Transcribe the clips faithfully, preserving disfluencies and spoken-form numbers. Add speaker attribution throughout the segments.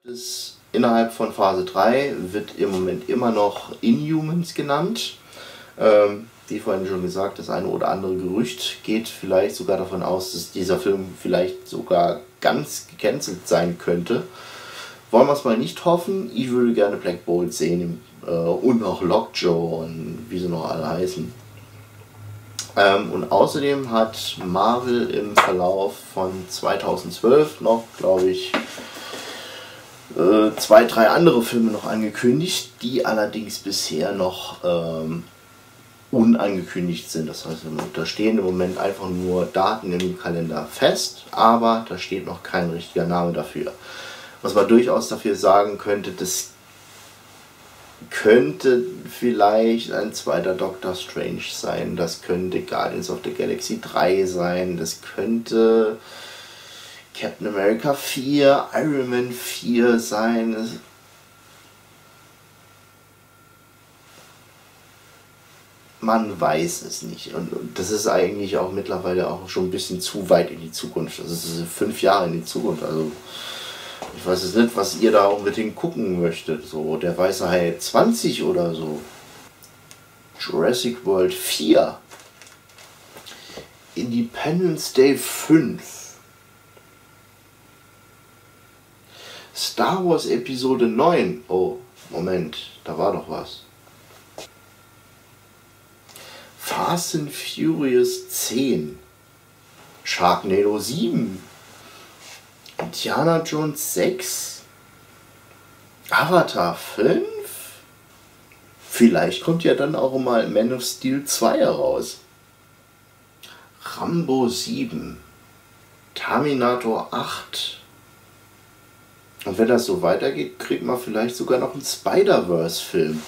Speaker 1: Ist innerhalb von Phase drei wird im Moment immer noch Inhumans genannt. Ähm, wie vorhin schon gesagt, das eine oder andere Gerücht geht vielleicht sogar davon aus, dass dieser Film vielleicht sogar ganz gecancelt sein könnte. Wollen wir es mal nicht hoffen. Ich würde gerne Black Bolt sehen äh, und auch Lockjaw und wie sie noch alle heißen. Ähm, und außerdem hat Marvel im Verlauf von zweitausendzwölf noch, glaube ich, äh, zwei, drei andere Filme noch angekündigt, die allerdings bisher noch ähm, unangekündigt sind. Das heißt, da stehen im Moment einfach nur Daten im Kalender fest, aber da steht noch kein richtiger Name dafür. Was man durchaus dafür sagen könnte, das könnte vielleicht ein zweiter Doctor Strange sein, das könnte Guardians of the Galaxy drei sein, das könnte Captain America vier, Iron Man vier sein. Man weiß es nicht. Und das ist eigentlich auch mittlerweile auch schon ein bisschen zu weit in die Zukunft. Das ist fünf Jahre in die Zukunft. Also ich weiß jetzt nicht, was ihr da unbedingt gucken möchtet. So der Weiße Hai zwanzig oder so. Jurassic World vier. Independence Day fünf. Star Wars Episode neun. Oh, Moment, da war doch was. Fast and Furious zehn. Sharknado sieben. Indiana Jones sechs. Avatar fünf. Vielleicht kommt ja dann auch mal Man of Steel zwei heraus. Rambo sieben. Terminator acht. Und wenn das so weitergeht, kriegt man vielleicht sogar noch einen Spider-Verse-Film.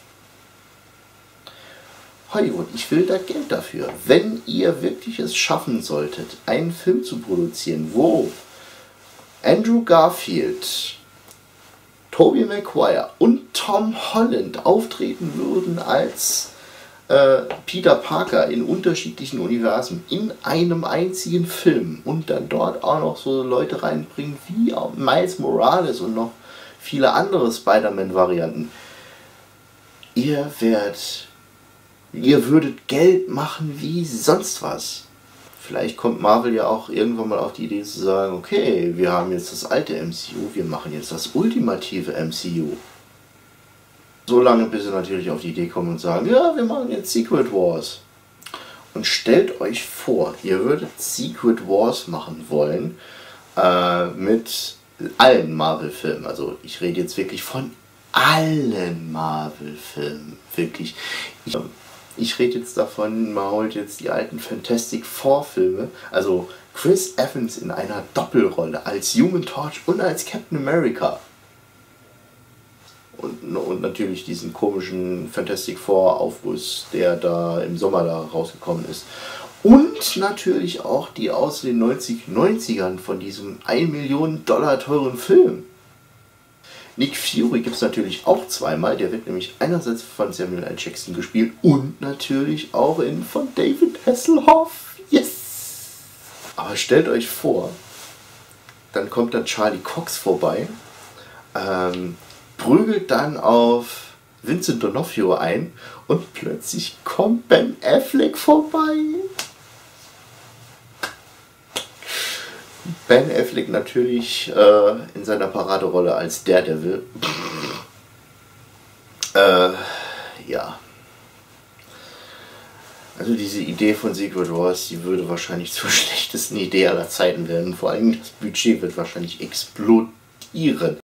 Speaker 1: Hollywood, ich will da Geld dafür. Wenn ihr wirklich es schaffen solltet, einen Film zu produzieren, wo Andrew Garfield, Tobey Maguire und Tom Holland auftreten würden als äh, Peter Parker in unterschiedlichen Universen in einem einzigen Film und dann dort auch noch so Leute reinbringen wie Miles Morales und noch viele andere Spider-Man-Varianten. Ihr werdet, ihr würdet Geld machen wie sonst was. Vielleicht kommt Marvel ja auch irgendwann mal auf die Idee zu sagen, okay, wir haben jetzt das alte M C U, wir machen jetzt das ultimative M C U. So lange, bis sie natürlich auf die Idee kommen und sagen, ja, wir machen jetzt Secret Wars. Und stellt euch vor, ihr würdet Secret Wars machen wollen äh, mit allen Marvel-Filmen. Also ich rede jetzt wirklich von allen Marvel-Filmen. Wirklich. Ich, ich rede jetzt davon, man holt jetzt die alten Fantastic Four-Filme. Also Chris Evans in einer Doppelrolle als Human Torch und als Captain America. Und, und natürlich diesen komischen Fantastic Four Aufguss, der da im Sommer da rausgekommen ist. Und natürlich auch die aus den neunzigern von diesem ein Million Dollar teuren Film. Nick Fury gibt es natürlich auch zweimal, der wird nämlich einerseits von Samuel L. Jackson gespielt und natürlich auch in von David Hasselhoff. Yes! Aber stellt euch vor, dann kommt dann Charlie Cox vorbei, ähm, prügelt dann auf Vincent D'Onofrio ein und plötzlich kommt Ben Affleck vorbei. Ben Affleck natürlich äh, in seiner Paraderolle als Daredevil. äh, ja. Also diese Idee von Secret Wars, die würde wahrscheinlich zur schlechtesten Idee aller Zeiten werden. Vor allem das Budget wird wahrscheinlich explodieren.